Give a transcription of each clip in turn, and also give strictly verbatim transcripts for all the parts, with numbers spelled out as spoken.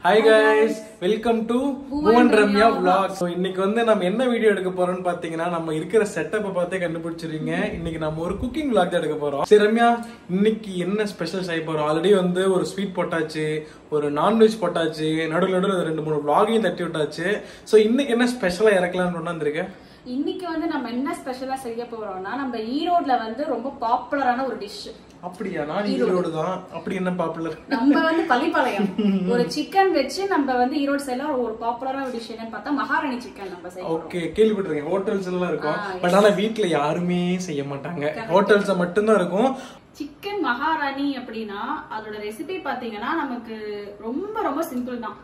Hi guys, welcome to Bhuvan Ramya Vlogs. So இன்னைக்கு வந்து நம்ம என்ன வீடியோ எடுக்க போறோம்னு பாத்தீங்கன்னா நம்ம இருக்கிற செட்டப்பை பார்த்தே கண்டுபிடிச்சிருக்கீங்க. இன்னைக்கு நம்ம ஒரு குக்கிங் vlog தான் எடுக்க போறோம். சரி ரம்யா, இன்னைக்கு என்ன ஸ்பெஷல் செய்ய போறோம்? ஆல்ரெடி வந்து ஒரு ஸ்வீட் போட்டாச்சு, ஒரு நான்வெஜ் போட்டாச்சு, நடுவுல நடுவுல ரெண்டு மூணு vlogகையும் தட்டி விட்டாச்சு. சோ இன்னைக்கு என்ன ஸ்பெஷலா இறக்கலாம்னு கொண்டாந்துருக்கேன். இன்னைக்கு வந்து நம்ம என்ன ஸ்பெஷலா செய்ய போறோம்னா நம்ம ஈரோட்ல வந்து ரொம்ப பாப்புலரான ஒரு டிஷ். அப்படியா? நான் ஈரோடு தான். அப்படி என்ன பாப்புலர்? நம்ம வந்து பள்ளிப்பாளையம் ஒரு சிக்கன் வெச்சு நம்ம வந்து ஈரோடு சைடுல ஒரு பாப்புலரான டிஷ் என்னன்னு பார்த்தா மகாராணி சிக்கன் நம்ம செய்யறோம். ஓகே, கேள்விப்பட்டிருக்கேன். ஹோட்டல்ஸ் எல்லாம் இருக்கும். பட் ஆனா வீட்ல யாருமே செய்ய மாட்டாங்க. ஹோட்டல்ஸ்ல மட்டும் தான் இருக்கும். சிக்கன் மகாராணி அப்படின்னா அதோட ரெசிபி பாத்தீங்கன்னா நமக்கு ரொம்ப ரொம்ப சிம்பிள் தான்.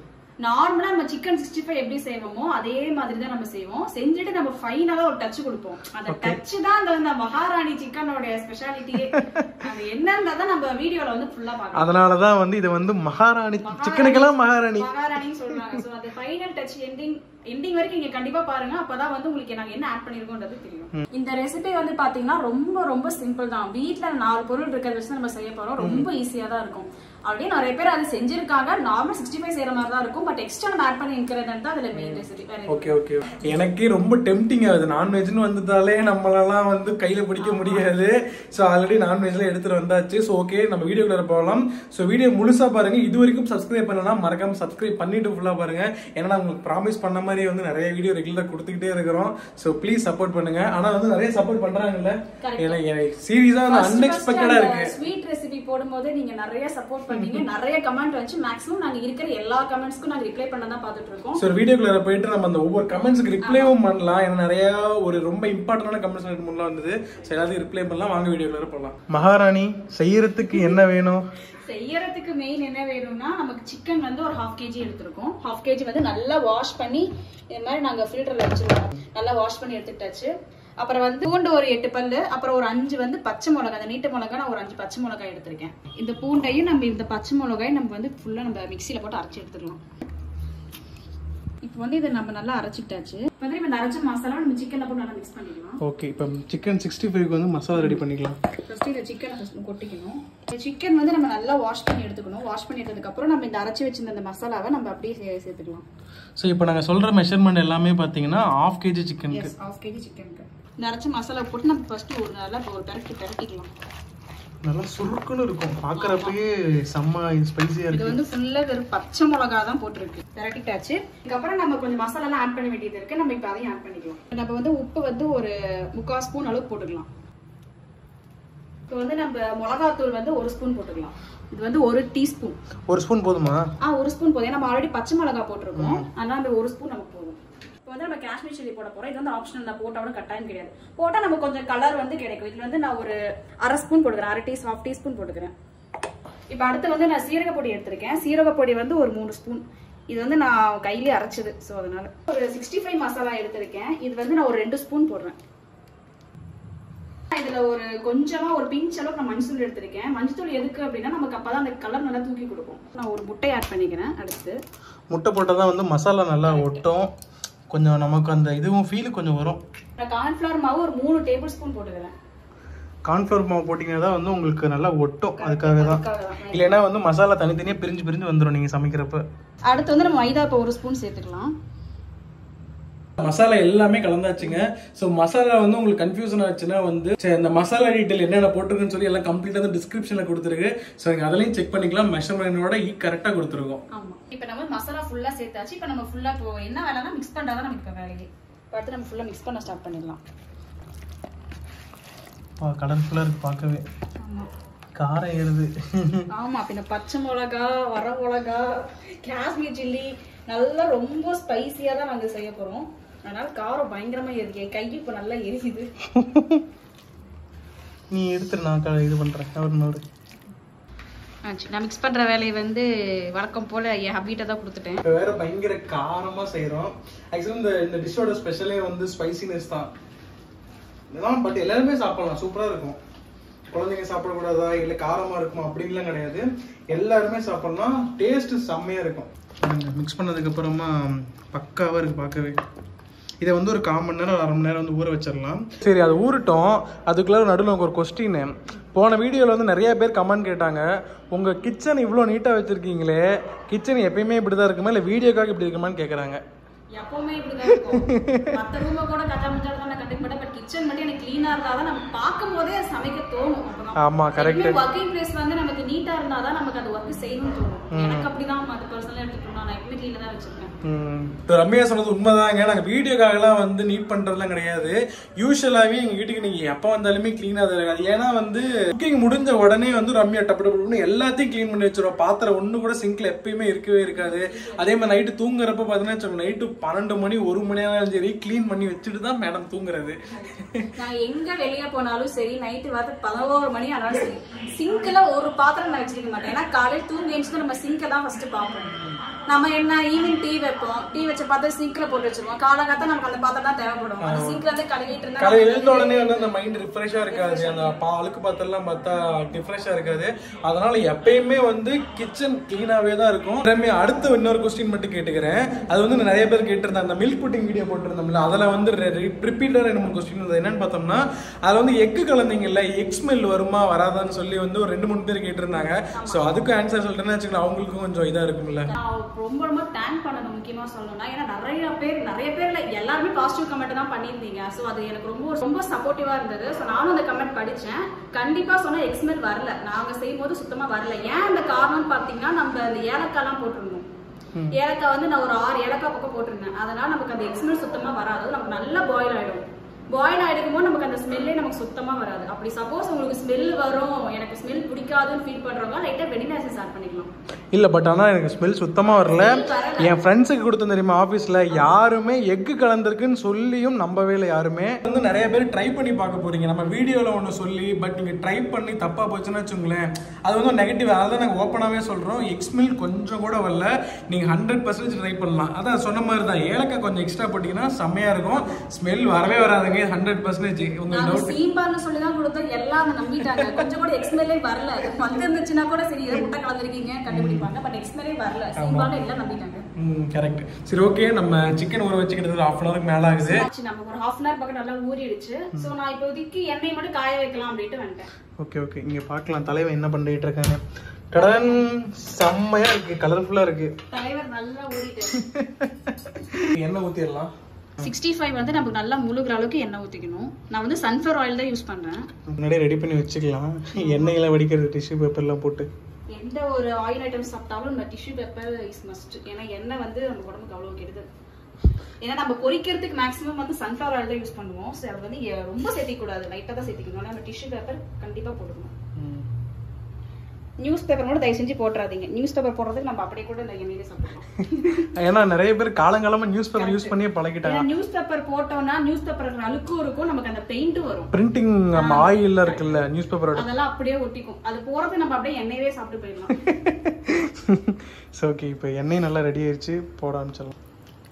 நார்மலா நம்ம சிக்கன் சிக்ஸ்டி ஃபைவ் எப்படி செய்வோமோ அதே மாதிரி தான் நம்ம செய்வோம். செஞ்சுட்டு நம்ம ஃபைனலா ஒரு டச் கொடுப்போம். அந்த டச் தான் அந்த மகாராணி சிக்கனோட ஸ்பெஷாலிட்டியே. அது என்னன்றத நம்ம வீடியோல வந்து ஃபுல்லா பார்க்கலாம். அதனாலதான் வந்து இது வந்து மகாராணி சிக்கனுக்கெல்லாம் மகாராணி மகாராணின்னு சொல்றாங்க. சோ அந்த ஃபைனல் டச் எண்டிங் எண்டிங் வரைக்கும் நீங்க கண்டிப்பா பாருங்க. அப்பதான் வந்து உங்களுக்கு நாங்க என்ன ஆட் பண்ணிருக்கோம்ன்றது தெரியும். இந்த ரெசிபி வந்து பாத்தீங்கன்னா ரொம்ப ரொம்ப சிம்பிள் தான். வீட்ல நாலு பொருள் இருக்கிறத வச்சு நம்ம செய்ய போறோம். ரொம்ப ஈஸியா தான் இருக்கும். அப்படியே நிறைய பேர் அது செஞ்சிருக்காங்க. நார்மல் சிக்ஸ்டி ஃபைவ் செய்யற மாதிரி தான் இருக்கும். பட் எக்ஸ்ட்ரா நம்ம ஆட் பண்ணி இன்கிரிடியன்ட் தான் அதுல மெயின் ரெசிபி. Okay okay. எனக்கு ரொம்ப டெம்ப்டிங் ஆகுது. நான்வெஜ்னு வந்ததாலே நம்மளெல்லாம் வந்து கையில பிடிக்க முடியாது. சோ ஆல்ரெடி நான்வெஜ்ல எடுத்துட்டு வந்தாச்சு. சோ ஓகே, நம்ம வீடியோக்குள்ள போகலாம். சோ வீடியோ முழுசா பாருங்க. இது வரைக்கும் சப்ஸ்கிரைப் பண்ணலாம் மறக்காம சப்ஸ்கிரைப் பண்ணிட்டு ஃபுல்லா பாருங்க. ஏன்னா உங்களுக்கு ப்ராமிஸ் பண்ண மாதிரி வந்து நிறைய வீடியோ ரெகுலரா கொடுத்துக்கிட்டே இருக்கிறோம். சோ ப்ளீஸ் சப்போர்ட் பண்ணுங்க. ஆனா வந்து நிறைய சப்போர்ட் பண்றாங்கல்ல. எனக்கு சீரியஸா அன்எக்ஸ்பெக்டடா இருக்கு. ஸ்வீட் ரெசிபி போடும்போது நீங்க நிறைய சப்போர்ட் பண்ணீங்க. நிறைய கமெண்ட் வந்து மேக்ஸிமம் நாங்க இருக்கிற எல்லா கமெண்ட்ஸ்க்கும் நாங்க ரிப்ளை பண்ண தான் பாத்துட்டு இருக்கோம். சோ வீடியோக்குள்ள போயிட்டு நம்ம அந்த ஒவ்வொரு கமெண்ட்ஸ்க்கு ரிப்ளைவும் பண்ணலாம். ஏன்னா நிறைய ஒரு ரொம்ப இம்பார்ட்டன்டான கமெண்ட்ஸ் ரெண்டு மூணுலாம் வந்தது. சோ எல்லாத்தையும் ரிப்ளை பண்ணலாம். வாங்க வீடியோக்குள்ள போகலாம். மகாராணி செய்யறதுக்கு என்ன வேணும்? செய்யறதுக்கு மெயின் என்ன வேணும்னா நமக்கு சிக்கன் வந்து ஒரு ஹாஃப் கேஜி எடுத்திருக்கோம். ஹாஃப் கேஜி வந்து நல்லா வாஷ் பண்ணி இந்த மாதிரி நாங்க ஃபில்டர்ல வச்சிருக்கோம். நல்லா வாஷ் பண்ணி எடுத்துட்டாச்சு. அப்புறம் வந்து பூண்டு ஒரு எட்டு பல்லு, அப்புறம் ஒரு அஞ்சு வந்து பச்சை மிளகாய், அந்த நீட்ட மிளகாய் நான் ஒரு அஞ்சு பச்சை மிளகாய் எடுத்திருக்கேன். இந்த பூண்டையும் நம்ம இந்த பச்சை மிளகாய் நம்ம வந்து ஃபுல்லா நம்ம மிக்சியில போட்டு அரைச்சி எடுத்துக்கலாம். இப்போ வந்து இதை நம்ம நல்லா அரைச்சிட்டாச்சு. இப்போ வந்து இந்த அரைச்ச மசாலா நம்ம சிக்கன்ல போட்டு நல்லா மிக்ஸ் பண்ணிக்கலாம். ஓகே, இப்போ சிக்கன் சிக்ஸ்டி ஃபைவ்க்கு வந்து மசாலா ரெடி பண்ணிக்கலாம். ஃபர்ஸ்ட் இந்த சிக்கனை ஃபர்ஸ்ட் கொட்டிக்கணும். இந்த சிக்கன் வந்து நம்ம நல்லா வாஷ் பண்ணி எடுத்துக்கணும். வாஷ் பண்ணி எடுத்ததுக்கு அப்புறம் நம்ம இந்த அரைச்சி வச்சிருந்த அந்த மசாலாவை நம்ம அப்படியே சேர்த்துக்கலாம். ஸோ இப்போ நாங்கள் சொல்ற மெஷர்மெண்ட் எல்லாமே பார்த்தீங்கன்னா ஹாஃப் கேஜி சிக்கனுக்கு. ஹாஃப் கேஜி சிக்கனுக்கு இந்த அரைச்ச மசாலா போட்டு நம்ம ஃபர்ஸ்ட் ஒரு நல்லா ஒரு பெரட்டி பெரட்டிக்கலாம். நல்லா சுருக்குன்னு இருக்கும். பார்க்கறப்பயே செம்ம ஸ்பைசியா இருக்கு. இது வந்து ஃபுல்லா வெறும் பச்சை மிளகாய் தான் போட்டுருக்கு. பெரட்டிட்டாச்சு. இதுக்கப்புறம் நம்ம கொஞ்சம் மசாலா எல்லாம் ஆட் பண்ண வேண்டியது இருக்கு. நம்ம இப்போ அதையும் ஆட் பண்ணிக்கலாம். நம்ம வந்து உப்பு வந்து ஒரு முக்கால் ஸ்பூன் அளவு போட்டுக்கலாம். இப்போ வந்து நம்ம மிளகாத்தூள் வந்து ஒரு ஸ்பூன் போட்டுக்கலாம். இது வந்து ஒரு டீஸ்பூன். ஒரு ஸ்பூன் போதுமா? ஆ ஒரு ஸ்பூன் போதும். நம்ம ஆல்ரெடி பச்சை மிளகாய் போட்டிருக்கோம். அதனால அந்த ஒரு ஸ்பூன் நமக்கு போதும். இப்போ வந்து நம்ம காஷ்மீர் சில்லி போட போறோம். இது வந்து ஆப்ஷனல் தான். போட்டாலும் கட்டாயம் கிடையாது. போட்டா நம்ம கொஞ்சம் கலர் வந்து கிடைக்கும். இதுல வந்து நான் ஒரு அரை ஸ்பூன் போட்டுக்கிறேன். அரை டீ ஹாஃப் டீஸ்பூன் போட்டுக்கிறேன். இப்போ அடுத்து வந்து நான் சீரக பொடி எடுத்திருக்கேன். சீரக பொடி வந்து ஒரு மூணு ஸ்பூன். இது வந்து நான் கையிலே அரைச்சது. ஸோ அதனால ஒரு சிக்ஸ்டி ஃபைவ் மசாலா எடுத்திருக்கேன். இது வந்து நான் ஒரு ரெண்டு ஸ்பூன் போடுறேன். இதுல ஒரு கொஞ்சமா ஒரு பிஞ்ச் அளவுக்கு நான் மஞ்சள் எடுத்திருக்கேன். மஞ்சள் எதுக்கு அப்படின்னா நமக்கு அப்பதான் அந்த கலர் நல்லா தூக்கி கொடுக்கும். நான் ஒரு முட்டை ஆட் பண்ணிக்கிறேன். அடுத்து முட்டை போட்டாதான் வந்து மசாலா நல்லா ஒட்டும். கொஞ்சம் நமக்கு அந்த இதுவும் ஃபீல் கொஞ்சம் வரும். நான் கார்ன்ஃப்ளவர் மாவு ஒரு மூணு டேபிள் ஸ்பூன் போட்டுக்கிறேன். கார்ன்ஃப்ளவர் மாவு போட்டீங்கன்னா தான் வந்து உங்களுக்கு நல்லா ஒட்டும். அதுக்காக தான். இல்லைன்னா வந்து மசாலா தனித்தனியா பிரிஞ்சு பிரிஞ்சு வந்துடும் நீங்க சமைக்கிறப்ப. அடுத்து வந்து நம்ம மைதா இப்போ ஒரு ஸ்பூன் சேர்த்துக்கலாம். மசாலா எல்லாமே கலந்தாச்சுங்க. ஸோ மசாலா வந்து உங்களுக்கு கன்ஃபியூஷன் ஆச்சுன்னா வந்து இந்த மசாலா டீட்டெயில் என்னென்ன போட்டிருக்குன்னு சொல்லி எல்லாம் கம்ப்ளீட்டாக வந்து டிஸ்கிரிப்ஷன்ல கொடுத்துருக்கு. ஸோ நீங்கள் அதெல்லாம் செக் பண்ணிக்கலாம். மெஷர்மெண்டோட ஈ கரெக்டாக கொடுத்துருக்கோம். ஆமாம். இப்போ நம்ம மசாலா ஃபுல்லாக சேர்த்தாச்சு. இப்போ நம்ம ஃபுல்லாக இப்போ என்ன வேலைன்னா மிக்ஸ் பண்ணுறதா நமக்கு இப்போ வேலையே. அடுத்து நம்ம ஃபுல்லாக மிக்ஸ் பண்ண ஸ்டார்ட் பண்ணிடலாம். கலர்ஃபுல்லாக இருக்கு பார்க்கவே. காரம் ஏறுது. ஆமாம். பின்ன பச்சை மிளகா, வர மிளகா, காஷ்மீர் சில்லி நல்லா ரொம்ப ஸ்பைசியாக தான் நாங்கள் செய்ய போகிறோம். அதனால காரம் பயங்கரமா ஏறிக்கு. கை இப்போ நல்லா எரியுது. நீ எடுத்துரு, நான் இது பண்றேன். நான் மிக்ஸ் பண்ற வேலையை வந்து வழக்கம் போல என் ஹபீட்டை தான் கொடுத்துட்டேன். இப்போ வேற பயங்கர காரமா செய்யறோம். ஆக்சுவலி இந்த இந்த டிஷ்ஷோட ஸ்பெஷலே வந்து ஸ்பைசினஸ் தான். இதெல்லாம் பட் எல்லாருமே சாப்பிடலாம். சூப்பரா இருக்கும். குழந்தைங்க சாப்பிடக்கூடாதா இல்லை காரமா இருக்குமா அப்படின்லாம் கிடையாது. எல்லாருமே சாப்பிடலாம். டேஸ்ட் செம்மையா இருக்கும். மிக்ஸ் பண்ணதுக்கு அப்புறமா பக்காவா இருக்கு பார்க்கவே. இதை வந்து ஒரு கால் மணி நேரம் அரை மணி நேரம் வந்து ஊற வச்சிடலாம். சரி, அது ஊறட்டும். அதுக்குள்ள நடுவில் ஒரு கொஸ்டின். இப்போ போன வீடியோவில் வந்து நிறைய பேர் கமெண்ட் கேட்டாங்க, உங்கள் கிச்சன் இவ்வளோ நீட்டாக வச்சுருக்கீங்களே, கிச்சன் எப்பயுமே இப்படி தான் இருக்குமா இல்லை வீடியோக்காக இப்படி இருக்குமான்னு கேட்குறாங்க. எப்பவுமே இப்படிதான் இருக்கும். மத்த ரூம கூட கட்ட முடிஞ்சாலும் நான் கட்டிக்க மாட்டேன். பட் கிச்சன் மட்டும் எனக்கு கிளீனா இருந்தாதான் நம்ம பார்க்கும் போதே சமைக்க தோணும். ஆமா கரெக்ட். ஒர்க்கிங் பிளேஸ் வந்து நமக்கு நீட்டா இருந்தாதான் நமக்கு அந்த ஒர்க் செய்யணும்னு தோணும். எனக்கு அப்படிதான் அது பர்சனலா எடுத்துக்கணும். நான் எப்பவுமே கிளீனா தான் வச்சிருக்கேன். ரம்யா சொன்னது உண்மைதாங்க. நாங்கள் வீடியோக்காகலாம் வந்து நீட் பண்றதுலாம் கிடையாது. யூஸ்வலாவே எங்க வீட்டுக்கு நீங்க எப்ப வந்தாலுமே கிளீனா தான் இருக்காது. ஏன்னா வந்து குக்கிங் முடிஞ்ச உடனே வந்து ரம்யா டப்பு டப்பு எல்லாத்தையும் கிளீன் பண்ணி வச்சிருவோம். பாத்திரம் ஒண்ணு கூட சிங்க்ல எப்பயுமே இருக்கவே இருக்காது. அதே மாதிரி நைட்டு தூங்குறப்ப பாத்தீங்கன்னா நைட்டு பன்னெண்டு மணி ஒரு மணி ஆனாலும் சரி கிளீன் பண்ணி வச்சுட்டு தான் மேடம் தூங்குறது. நான் எங்க வெளியே போனாலும் சரி நைட்டு வந்து பதினோரு மணி ஆனாலும் சரி சிங்க்ல ஒரு பாத்திரம் நான் வச்சிருக்க மாட்டேன். ஏன்னா காலையில் தூங்கி எழுந்து நம்ம சிங்க் தான் ஃபர்ஸ்ட் பார்ப்போம். நம்ம என்ன ஈவினிங் டீ வைப்போம், டீ வச்ச பாத்திரம் சிங்க்ல போட்டு வச்சிருவோம். காலகாலத்தை நமக்கு அந்த பாத்திரம் தான் தேவைப்படும். அந்த சிங்க்ல இருந்து கழுவிட்டு இருந்தா காலையில எழுந்த உடனே வந்து அந்த மைண்ட் ரிஃப்ரெஷ்ஷா இருக்காது. அந்த அழுக்கு பாத்திரம் பார்த்தா ரிஃப்ரெஷ்ஷா இருக்காது. அதனால எப்பயுமே வந்து கிச்சன் கிளீனாவே தான் இருக்கும். அடுத்த இன்னொரு கொஸ்டின் மட்டும் கேட்டுக்கிறேன். அது வந்து நிறைய பேர் கேட்டிருந்தாங்க. அந்த மில்க் புட்டிங் வீடியோ போட்டிருந்தோம்ல, அதுல வந்து ரிப்பீட்டடா ரெண்டு மூணு கொஸ்டின் இருந்தது. என்னன்னு பார்த்தோம்னா அதுல வந்து எக்கு கலந்தீங்கல்ல, எக் ஸ்மெல் வருமா வராதான்னு சொல்லி வந்து ஒரு ரெண்டு மூணு பேர் கேட்டிருந்தாங்க. சோ அதுக்கும் ஆன்சர் சொல்லிட்டேன்னு வச்சுக்கலாம், அவங்களுக்கும் கொஞ்சம் இதா இருக்கும்ல. ரொம்ப ரொம்ப தேங்க் பண்ணணும் முக்கியமா சொல்லணும்னா. ஏன்னா நிறைய பேர் நிறைய பேர்ல எல்லாருமே பாசிட்டிவ் கமெண்ட் தான் பண்ணியிருந்தீங்க. ஸோ அது எனக்கு ரொம்ப ரொம்ப சப்போர்ட்டிவா இருந்தது. ஸோ நானும் அந்த கமெண்ட் படிச்சேன். கண்டிப்பா சொன்னா எக்ஸ்மெல் வரல, நாங்க செய்யும் போது சுத்தமா வரல. ஏன் அந்த காரணம்னு பாத்தீங்கன்னா நம்ம அந்த ஏலக்காய்லாம் போட்டிருந்தோம். ஏலக்காய் வந்து நான் ஒரு ஆறு ஏலக்காய் பக்கம் போட்டிருந்தேன். அதனால நமக்கு அந்த எக்ஸ்மெல் சுத்தமா வராது. நமக்கு நல்லா பாயில் ஆயிடும். பாயில் ஆயிடும் போது நமக்கு அந்த ஸ்மெல்லே நமக்கு சுத்தமா வராது. அப்படி சப்போஸ் உங்களுக்கு ஸ்மெல் வரும், எனக்கு ஸ்மெல் பிடிக்காதுன்னு ஃபீல் பண்றவங்க லைட்டா வெனிலா எசன்ஸ் ஆட் பண்ணிக்கலாம். இல்ல பட் ஆனா எனக்கு ஸ்மெல் சுத்தமா வரல. என் ஃப்ரெண்ட்ஸுக்கு கொடுத்த தெரியுமா ஆபீஸ்ல, யாருமே எக்கு கலந்துருக்குன்னு சொல்லியும் நம்பவே இல்லை. யாருமே வந்து நிறைய பேர் ட்ரை பண்ணி பார்க்க போறீங்க நம்ம வீடியோல ஒன்று சொல்லி, பட் நீங்க ட்ரை பண்ணி தப்பா போச்சுன்னு வச்சுங்களேன், அது வந்து நெகட்டிவ். அதான் நாங்கள் ஓப்பனாகவே சொல்றோம், எக் ஸ்மெல் கொஞ்சம் கூட வரல. நீங்க ஹண்ட்ரட் பர்சன்டேஜ் ட்ரை பண்ணலாம். அதான் சொன்ன மாதிரி தான், ஏலக்காய் கொஞ்சம் எக்ஸ்ட்ரா போட்டீங்கன்னா செம்மையா இருக்கும். ஸ்மெல் வரவே வராதுங்க ஹண்ட்ரட் பர்சன்டேஜ். உங்களுக்கு சீம்பார்னு சொல்லி தான் கொடுத்தோம், எல்லாம் நம்பிட்டாங்க. கொஞ்சம் கூட எக்ஸ்மெல்லே வரல. வந்து இருந்துச்சுன்னா கூட சரி இதை முட்டை கலந்துருக்கீங்க கண்டுபிடிப்பாங்க. பட் எக்ஸ்மெல்லே வரல, சீம்பார்னு எல்லாம் நம்பிட்டாங்க. ம் கரெக்ட். சரி ஓகே, நம்ம சிக்கன் ஊற வச்சுக்கிட்டது ஹாஃப் அன் ஹவருக்கு மேல ஆகுது. நமக்கு ஒரு ஹாஃப் அன் ஹவர் பக்கம் நல்லா ஊறிடுச்சு. சோ நான் இப்போதைக்கு எண்ணெய் மட்டும் காய வைக்கலாம் அப்படின்ட்டு வந்துட்டேன். ஓகே ஓகே, இங்க பார்க்கலாம் தலைவன் என்ன பண்ணிட்டு இருக்காங்க. கடன் செம்மையா இருக்கு, கலர்ஃபுல்லா இருக்கு. தலைவர் நல்லா ஊறிட்டு எண்ணெய் ஊத்திடலாம். சிக்ஸ்டி ஃபைவ் வந்து நமக்கு நல்லா முழுகிற அளவுக்கு எண்ணெய் ஊற்றிக்கணும். நான் வந்து சன்ஃப்ளவர் ஆயில் தான் யூஸ் பண்ணுறேன். முன்னாடியே ரெடி பண்ணி வச்சுக்கலாம். எண்ணெயில் வடிக்கிறது டிஷ்யூ பேப்பர்லாம் போட்டு எந்த ஒரு ஆயில் ஐட்டம் சாப்பிட்டாலும் நம்ம டிஷ்யூ பேப்பர் இஸ் மஸ்ட். ஏன்னா எண்ணெய் வந்து நம்ம உடம்புக்கு அவ்வளோ கெடுது. ஏன்னா நம்ம பொரிக்கிறதுக்கு மேக்ஸிமம் வந்து சன்ஃப்ளவர் ஆயில் தான் யூஸ் பண்ணுவோம். ஸோ அது வந்து ரொம்ப சேர்த்திக்கூடாது, லைட்டாக தான் சேர்த்திக்கணும். ஆனால் நம்ம டிஷ்யூ பேப்பர் கண்டிப்பாக போட்டுக்கணும். நியூஸ் பேப்பர் கூட தயவு செஞ்சு போட்டுறாதீங்க. நியூஸ் பேப்பர் போடுறதுக்கு நம்ம அப்படியே கூட இந்த எண்ணெயிலே சாப்பிடலாம். ஏன்னா நிறைய பேர் காலங்காலமா நியூஸ் பேப்பர் யூஸ் பண்ணியே பழகிட்டாங்க. நியூஸ் பேப்பர் போட்டோம்னா நியூஸ் பேப்பர் அழுக்கும் இருக்கும், நமக்கு அந்த பெயிண்ட்டும் வரும். பிரிண்டிங் ஆயில் இருக்குல்ல நியூஸ் பேப்பரோட, அதெல்லாம் அப்படியே ஒட்டிக்கும். அது போறது நம்ம அப்படியே எண்ணெயவே சாப்பிட்டு போயிடலாம். சோ ஓகே, இப்போ எண்ணெய் நல்லா ரெடி ஆயிடுச்சு, போட ஆரம்பிச்சிடலாம்.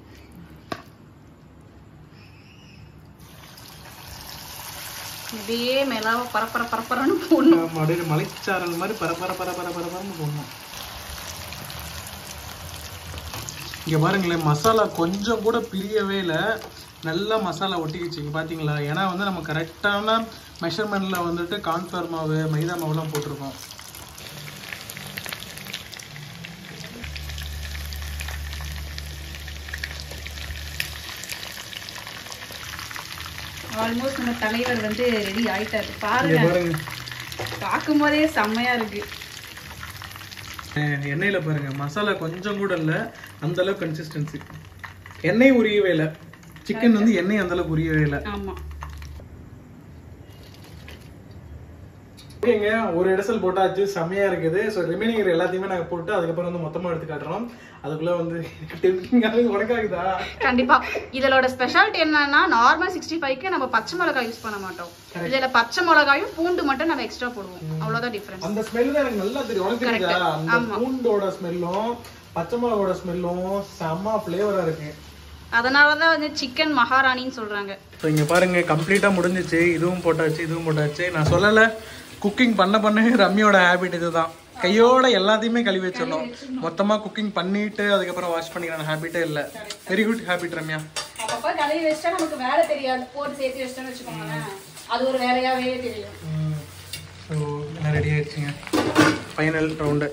அப்படியே மேலாவ பரப்பர பரப்பரன்னு போடணும். அப்படியே மலைச்சாரல் மாதிரி பரப்பர பரப்பர பரப்பரன்னு போடணும். இங்க பாருங்களேன், மசாலா கொஞ்சம் கூட பிரியவே இல்லை, நல்லா மசாலா ஒட்டிக்கிச்சு பாத்தீங்களா. ஏன்னா வந்து நம்ம கரெக்டான மெஷர்மெண்ட்ல வந்துட்டு கார்ன்ஃபிளவர் மாவு மைதா மாவுலாம் போட்டிருக்கோம். ஆல்மோஸ்ட் நம்ம தலைவர் வந்து ரெடி ஆயிட்டாரு. பாருங்க, பார்க்கும் போதே செம்மையா இருக்கு. எண்ணெயில பாருங்க மசாலா கொஞ்சம் கூட இல்ல, அந்த அளவுக்கு கன்சிஸ்டன்சி. எண்ணெய் உரியவே இல்லை, சிக்கன் வந்து எண்ணெய் அந்த அளவுக்கு உரியவே இல்லை. ஆமா ஓகேங்க, ஒரு இடசல் போட்டாச்சு, செம்மையா இருக்குது. ஸோ ரிமைனிங் எல்லாத்தையுமே நாங்கள் போட்டு அதுக்கப்புறம் வந்து மொத்தமாக எடுத்து காட்டுறோம். அதுக்குள்ள வந்து உனக்காகுதா? கண்டிப்பா. இதோட ஸ்பெஷாலிட்டி என்னன்னா, நார்மல் சிக்ஸ்டி ஃபைவ்க்கு நம்ம பச்சை மிளகாய் யூஸ் பண்ண மாட்டோம். இதுல பச்சை மிளகாயும் பூண்டு மட்டும் நம்ம எக்ஸ்ட்ரா போடுவோம். அவ்வளவுதான் டிஃபரன்ஸ். அந்த ஸ்மெல் தான் எனக்கு நல்லா தெரியும். உனக்கு தெரியுதா? அந்த பூண்டோட ஸ்மெல்லும் பச்சை மிளகாயோட ஸ்மெல்லும் செம்ம ஃப்ளேவரா இருக்கு. அதனாலதான் வந்து சிக்கன் மகாராணின்னு சொல்றாங்க. ஸோ இங்க பாருங்க, கம்ப்ளீட்டா முடிஞ்சிச்சு. இதுவும் போட்டாச்சு, இதுவும் போட்டாச்சு. நான் சொல்லல, குக்கிங் பண்ண பண்ண ரம்யோட ஹேபிட் இதுதான். கையோட எல்லாத்தையுமே கழுவி வச்சிடணும். மொத்தமா குக்கிங் பண்ணிட்டு அதுக்கப்புறம் வாஷ் பண்ணிக்கிற ஹேபிட்டே இல்லை. Very good habit Ramya. அப்பப்ப கழுவி வச்சா நமக்கு வேலை தெரியாது, போட்டு சேர்த்து வச்சோம்னு வச்சுக்கோங்களேன், அது ஒரு வேலையாவே தெரியும். ரெடி ஆயிடுச்சுங்க. Final round.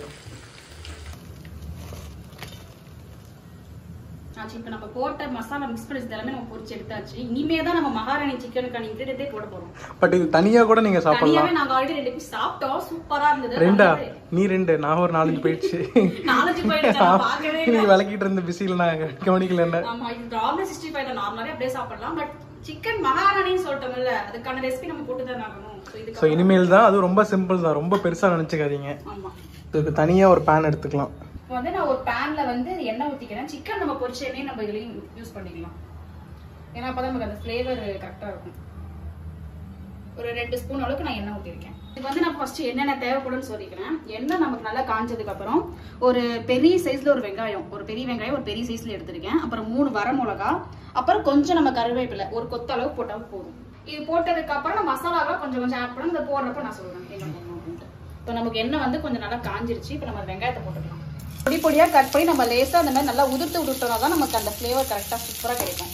இப்போ நம்ம போட்ட மசாலா மிக்ஸ் பண்ணி எல்லாமே நம்ம பொரிச்சு எடுத்தாச்சு. இனிமே தான் நம்ம மகாராணி சிக்கனுக்கான இன்கிரிடியன்ட்டே போட போறோம். பட் இது தனியா கூட நீங்க சாப்பிடலாம். தனியாவே நாங்க ஆல்ரெடி ரெண்டு பீஸ் சாப்பிட்டோம். சூப்பரா இருந்தது. ரெண்டா? நீ ரெண்டு, நான் ஒரு நாலஞ்சு போயிடுச்சு. நாலஞ்சு போயிடுச்சு. பார்க்கவே நீ விளக்கிட்டு இருந்த பிஸில நான் கவனிக்கல. என்ன ஆமா, இது நார்மல் சிக்ஸ்டி ஃபைவ் தான். நார்மலாவே அப்படியே சாப்பிடலாம். பட் சிக்கன் மகாராணின்னு சொல்லிட்டோம்ல, அதுக்கான ரெசிபி நம்ம போட்டு தான் ஆகணும். சோ இனிமேல் தான். அது ரொம்ப சிம்பிள் தான், ரொம்ப பெருசா நினைச்சுக்காதீங்க. ஆமா, இதுக்கு தனியா ஒரு பேன் எடுத்துக்கலாம். இப்போ வந்து நான் ஒரு பேன்ல வந்து எண்ணெய் ஊத்திக்கிறேன். சிக்கன் நம்ம பொரிச்ச எண்ணெய் நம்ம இதுலயும் யூஸ் பண்ணிக்கலாம். ஏன்னா அப்பதான் நமக்கு அந்த ஃப்ளேவர் கரெக்டா இருக்கும். ஒரு ரெண்டு ஸ்பூன் அளவுக்கு நான் எண்ணெய் ஊத்திருக்கேன். இது வந்து நான் ஃபர்ஸ்ட் என்னென்ன தேவைப்படும்னு சொல்லிக்கிறேன். எண்ணெய் நமக்கு நல்லா காஞ்சதுக்கு அப்புறம் ஒரு பெரிய சைஸ்ல ஒரு வெங்காயம், ஒரு பெரிய வெங்காயம் ஒரு பெரிய சைஸ்ல எடுத்திருக்கேன். அப்புறம் மூணு வரமிளகா, அப்புறம் கொஞ்சம் நம்ம கருவேப்பிலை ஒரு கொத்த அளவுக்கு போட்டாலும் போதும். இது போட்டதுக்கு அப்புறம் நான் மசாலாவை கொஞ்சம் கொஞ்சம் ஆட் பண்ணி இதை போடுறப்ப நான் சொல்றேன் என்ன பண்ணணும் அப்படின்ட்டு. இப்போ நமக்கு எண்ணெய் வந்து கொஞ்சம் நல்லா காஞ்சிருச்சு. இப்போ நம்ம வெங்காயத்தை போட்டுக்கலாம். பொடி பொடியா கட் பண்ணி நம்ம லேசா அந்த மாதிரி நல்லா உதிர்த்து விட்டுட்டோம்னா தான் நமக்கு அந்த ஃப்ளேவர் கரெக்டா சூப்பரா கிடைக்கும்.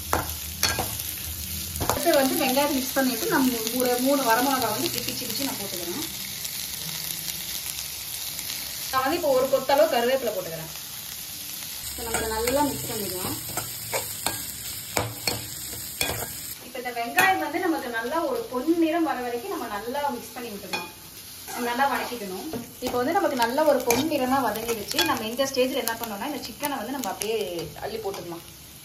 அடுத்து வந்து வெங்காயம் மிக்ஸ் பண்ணிட்டு நம்ம ஒரு மூணு வரமிளகா வந்து பிச்சு பிச்சு நான் போட்டுக்கிறேன். நான் வந்து இப்போ ஒரு கொத்தளவு கருவேப்பிலை போட்டுக்கிறேன். நம்ம நல்லா மிக்ஸ் பண்ணிக்கலாம். இப்போ இந்த வெங்காயம் வந்து நமக்கு நல்லா ஒரு பொன்னிறம் வர வரைக்கும் நம்ம நல்லா மிக்ஸ் பண்ணி விட்டுக்கலாம். நல்லா வதக்கிக்கணும். இப்போ வந்து நமக்கு நல்ல ஒரு பொன்னிறமா வதங்கிடுச்சு. நம்ம இந்த ஸ்டேஜ்ல என்ன பண்ணோம்னா இந்த சிக்கனை வந்து நம்ம அப்படியே அள்ளி போட்டுக்கலாம்.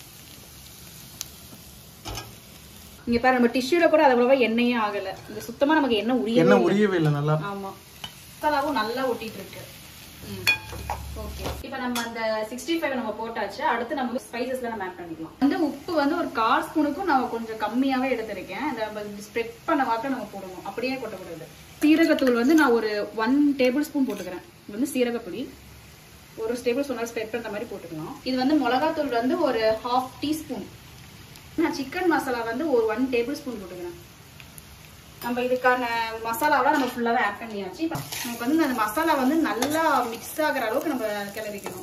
இங்க பாரு, நம்ம டிஷ்யூல கூட அவ்வளவா எண்ணெயே ஆகல. இந்த சுத்தமா நமக்கு எண்ணெய் உரியவே எண்ணெய் உரியவே இல்ல. நல்லா ஆமா, மசாலாவும் நல்லா ஒட்டிட்டு இருக்கு. ஓகே, இப்போ நம்ம அந்த சிக்ஸ்டி ஃபைவ் நம்ம போட்டாச்சு. அடுத்து நம்ம ஸ்பைசஸ்ல நம்ம ஆட் பண்ணிக்கலாம். வந்து உப்பு வந்து ஒரு கால் ஸ்பூனுக்கும் நான் கொஞ்சம் கம்மியாவே எடுத்திருக்கேன். இந்த ஸ்ப்ரெட் பண்ண வாக்க நம்ம போடணும், அப்படியே கொட்டக்கூடாது. சீரகத்தூள் வந்து நான் ஒரு ஒன் டேபிள் ஸ்பூன் போட்டுக்கிறேன். இது வந்து சீரகப்பொடி ஒரு டேபிள் ஸ்பூன் ஸ்ப்ரெட் பண்ற மாதிரி போட்டுக்கலாம். இது வந்து மிளகாத்தூள் வந்து ஒரு ஹாஃப் டீஸ்பூன். நான் சிக்கன் மசாலா வந்து ஒரு ஒன் டேபிள் ஸ்பூன் போட்டுக்கிறேன். நம்ம இதுக்கான மசாலாவெல்லாம் நம்ம ஃபுல்லாவே ஆட் பண்ணியாச்சு. இப்போ நமக்கு வந்து அந்த மசாலா வந்து நல்லா மிக்ஸ் ஆகிற அளவுக்கு நம்ம கிளறிக்கணும்.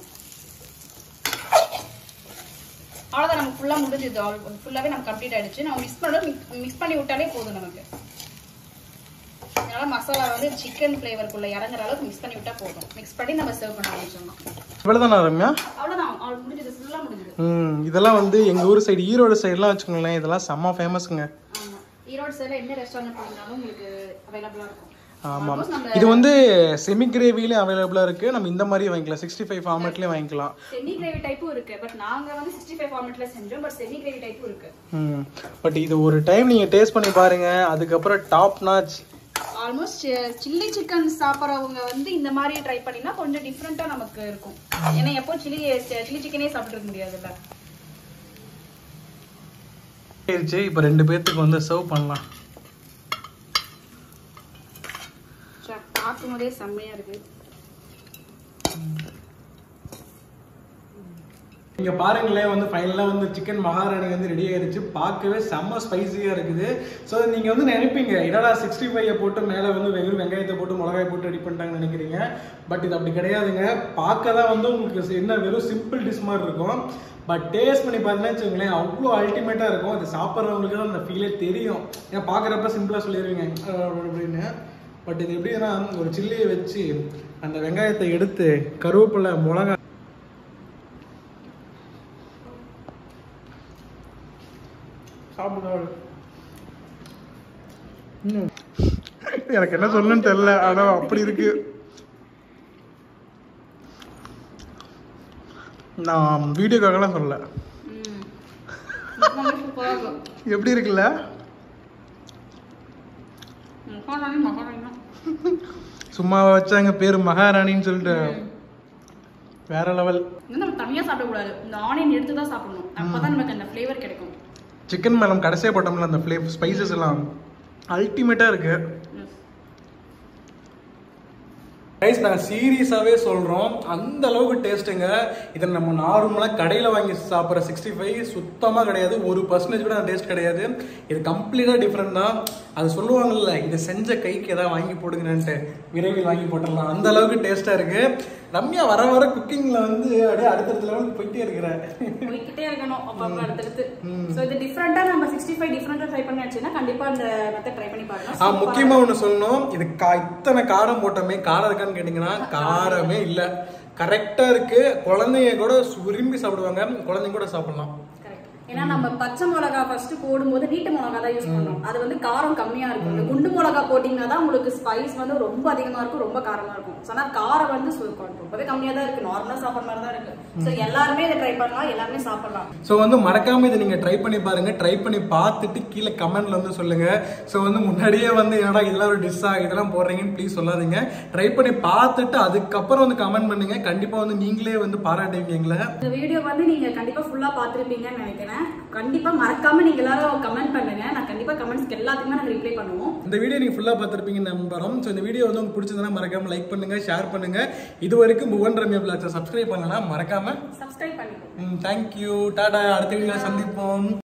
அவ்வளோதான், நமக்கு ஃபுல்லாக முடிஞ்சுது. ஆல் ஃபுல்லாகவே நம்ம கம்ப்ளீட் ஆயிடுச்சு. நம்ம மிக்ஸ் பண்ண மிக்ஸ் பண்ணி விட்டாலே போதும் நமக்கு. அதனால மசாலா வந்து சிக்கன் ஃப்ளேவருக்குள்ள இறங்குற அளவுக்கு மிக்ஸ் பண்ணி விட்டா போதும். மிக்ஸ் பண்ணி நம்ம சர்வ் பண்ண ஆரம்பிச்சோம். இவ்வளவுதானா ரம்யா? அவ்வளவுதான், ஆல் முடிஞ்சது, ஃபுல்லா முடிஞ்சது. ம், இதெல்லாம் வந்து எங்க ஊர் சைடு ஈரோடு சைடுலாம் வச்சுக்கோங்களேன், இதெல்லாம் செம்ம ஃபேமஸ்ங்க. ஆமா, ஈரோடு சைடுல என்ன ரெஸ்டாரன்ட் போனாலும் உங்களுக்கு அவைலபிளா இருக்கும். ஆமா, இது வந்து செமி கிரேவில அவைலபிளா இருக்கு. நம்ம இந்த மாதிரி வாங்கிக்கலாம், சிக்ஸ்டி ஃபைவ் ஃபார்மேட்லயே வாங்கிக்கலாம். செமி கிரேவி டைப்பும் இருக்கு. பட் நாங்க வந்து சிக்ஸ்டி ஃபைவ் ஃபார்மேட்ல செஞ்சோம். பட் செமி கிரேவி டைப்பும் இருக்கு. ம், பட் இது ஒரு டைம் நீங்க டேஸ்ட் பண்ணி பாருங்க. அதுக்கு அப்புறம் top notch. Almost chilli chicken சாப்பிட்றவங்க வந்து இந்த மாதிரி ட்ரை பண்ணினா கொஞ்சம் டிஃப்ரெண்டா நமக்கு இருக்கும். ஏன்னா எப்போ சில்லி சில்லி சிக்கனே சாப்பிட்டு முடியாதுல்ல. இப்போ ரெண்டு பேருக்கு வந்து சர்வ் பண்ணலாம். பார்க்கும் போதே செம்மையா இருக்கு. இங்க பாருங்களேன், வந்து ஃபைனலா வந்து சிக்கன் மகாராணி வந்து ரெடி ஆயிருச்சு. பார்க்கவே செம்ம ஸ்பைசியா இருக்குது. ஸோ நீங்க வந்து நினைப்பீங்க என்னடா சிக்ஸ்டி ஃபைவ் போட்டு மேலே வந்து வெறும் வெங்காயத்தை போட்டு மிளகாய் போட்டு ரெடி பண்ணிட்டாங்கன்னு நினைக்கிறீங்க. பட் இது அப்படி கிடையாதுங்க. பார்க்க தான் வந்து உங்களுக்கு என்ன வெறும் சிம்பிள் டிஷ் மாதிரி இருக்கும். பட் டேஸ்ட் பண்ணி பார்த்தீங்கன்னா வச்சுக்கோங்களேன், அவ்வளோ அல்டிமேட்டா இருக்கும். அது சாப்பிட்றவங்களுக்கு தான் அந்த ஃபீலே தெரியும். ஏன்னா பார்க்குறப்ப சிம்பிளா சொல்லிடுவீங்க அப்படின்னு. பட் இது எப்படின்னா, ஒரு சில்லியை வச்சு அந்த வெங்காயத்தை எடுத்து கருவேப்பிலை மிளகாய் சாப்பிடுவாரு. எனக்கு என்ன சொல்லணும்னு தெரியல, ஆனா அப்படி இருக்கு. நான் வீடியோக்காகலாம் சொல்லல. எப்படி இருக்குல்ல? சும்மா வச்சாங்க பேரு மகாராணின்னு சொல்லிட்டு வேற லெவல். நம்ம தனியா சாப்பிட கூடாது, இந்த ஆனியன் எடுத்து தான் சாப்பிடணும். அப்பதான் நமக்கு அந்த ஃப்ளேவர் கிடைக்கும். சிக்கன் மேலம் கடைசியா போட்டோம்ல அந்த ஃப்ளேவர் ஸ்பைசஸ் எல்லாம் அல்டிமேட்டா இருக்கு. கைஸ், நாங்கள் சீரியஸாகவே சொல்கிறோம், அந்த அளவுக்கு டேஸ்ட்டுங்க. இதை நம்ம நார்மலாக கடையில் வாங்கி சாப்பிட்ற சிக்ஸ்டி ஃபைவ் சுத்தமாக கிடையாது. ஒரு பர்சன்டேஜ் கூட அந்த டேஸ்ட் கிடையாது. இது கம்ப்ளீட்டாக டிஃப்ரெண்ட் தான். அது சொல்லுவாங்கல்ல, இதை செஞ்ச கைக்கு எதாவது வாங்கி போடுங்கன்ட்டு, விரைவில் வாங்கி போட்டுடலாம். அந்த அளவுக்கு டேஸ்ட்டாக இருக்குது. ரம்யா வர வர குக்கிங்ல வந்து அப்படியே அடுத்தடுத்த லெவலுக்கு போயிட்டே இருக்கிறேன். போய்கிட்டே இருக்கணும் அப்பப்ப அடுத்தடுத்து. சோ இது டிஃபரெண்டா நம்ம சிக்ஸ்டி ஃபைவ் டிஃபரெண்டா ட்ரை பண்ணியாச்சுன்னா கண்டிப்பா இந்த மெத்தட் ட்ரை பண்ணி பாருங்க. ஆ முக்கியமா ஒண்ணு சொல்லணும், இது இத்தனை காரம் போட்டோமே காரம் இருக்கான்னு கேட்டீங்கன்னா காரமே இல்ல, கரெக்டா இருக்கு. குழந்தைங்க கூட விரும்பி சாப்பிடுவாங்க, குழந்தைங்க கூட சாப்பிடலாம். ஏன்னா நம்ம பச்சை மிளகா ஃபர்ஸ்ட் போடும்போது நீட்ட மிளகா தான் யூஸ் பண்ணோம், அது வந்து காரம் கம்மியா இருக்கும். இந்த குண்டு மிளகா போட்டீங்கன்னா தான் உங்களுக்கு ஸ்பைஸ் வந்து ரொம்ப அதிகமா இருக்கும், ரொம்ப காரமா இருக்கும். ஆனா காரம் வந்து ரொம்பவே கம்மியா தான் இருக்கு, நார்மலா சாப்பிட்ற மாதிரி தான் இருக்கு. சோ எல்லாருமே இதை ட்ரை பண்ணலாம், எல்லாமே சாப்பிடலாம். சோ வந்து மறக்காம இதை நீங்க ட்ரை பண்ணி பாருங்க. ட்ரை பண்ணி பார்த்துட்டு கீழே கமெண்ட்ல வந்து சொல்லுங்க. சோ வந்து முன்னாடியே வந்து என்னடா இதெல்லாம் ஒரு டிஷ்ஷா இதெல்லாம் போடுறீங்கன்னு ப்ளீஸ் சொல்லாதீங்க. ட்ரை பண்ணி பார்த்துட்டு அதுக்கப்புறம் வந்து கமெண்ட் பண்ணுங்க. கண்டிப்பா வந்து நீங்களே வந்து பாராட்டுவீங்களா. இந்த வீடியோ வந்து நீங்க கண்டிப்பா ஃபுல்லா பாத்துருப்பீங்கன்னு நினைக்கிறேன். கண்டிப்பா மறக்காம நீங்க எல்லாரும் கமெண்ட் பண்ணுங்க, நான் கண்டிப்பா கமெண்ட்ஸ்க்கு எல்லாத்துக்குமே நான் ரிப்ளை பண்ணுவோம். இந்த வீடியோ நீங்க ஃபுல்லா பார்த்திருப்பீங்கன்னு நம்புறோம். சோ இந்த வீடியோ வந்து உங்களுக்கு பிடிச்சதுன்னா மறக்காம லைக் பண்ணுங்க, ஷேர் பண்ணுங்க. இது வரைக்கும் புவன் ரம்யா vlogs சப்ஸ்கிரைப் பண்ணலனா மறக்காம சப்ஸ்கிரைப் பண்ணிக்கோங்க. ம் தேங்க் யூ டாடா. அடுத்த வீடியோல சந்திப்போம்.